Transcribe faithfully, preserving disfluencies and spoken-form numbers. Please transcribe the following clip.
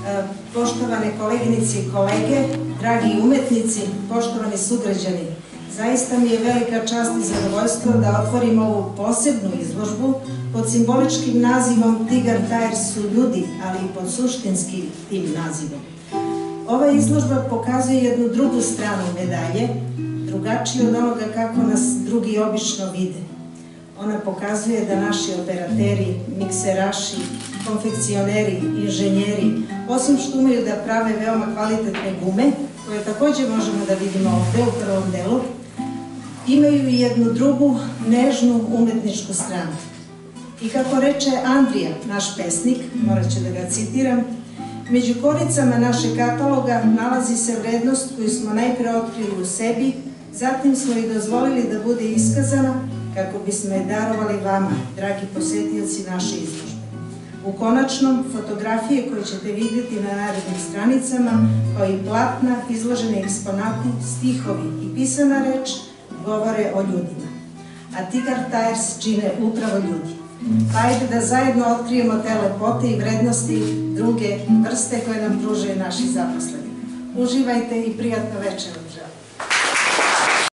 Poštovane koleginice i kolege, dragi umetnici, poštovani sugrađani, zaista mi je velika čast i zadovoljstvo da otvorim ovu posebnu izložbu pod simboličkim nazivom Tigar Tires su ljudi, ali i pod suštinskim tim nazivom. Ova izložba pokazuje jednu drugu stranu medalje, drugačiju od onoga kako nas drugi obično vide. Ona pokazuje da naši operateri, mikseraši, konfekcioneri, inženjeri, osim što umeju da prave veoma kvalitetne gume, koje takođe možemo da vidimo ovde u prvom delu, imaju i jednu drugu, nežnu umetničku stranu. I kako reče Andrija, naš pesnik, morat ću da ga citiram, među koricama našeg kataloga nalazi se vrednost koju smo najpre otkrili u sebi, zatim smo i dozvolili da bude iskazana kako bismo je darovali vama, dragi posetioci naše izložbe. U konačnom, fotografije koje ćete vidjeti na narednim stranicama, kao i platna, izloženi eksponati, stihovi i pisana reč, govore o ljudima. A Tigar Tires čine upravo ljudi. Pa ajde da zajedno otkrijemo te lepote i vrednosti druge vrste koje nam pružaju naši zaposleni. Uživajte i prijatno večer.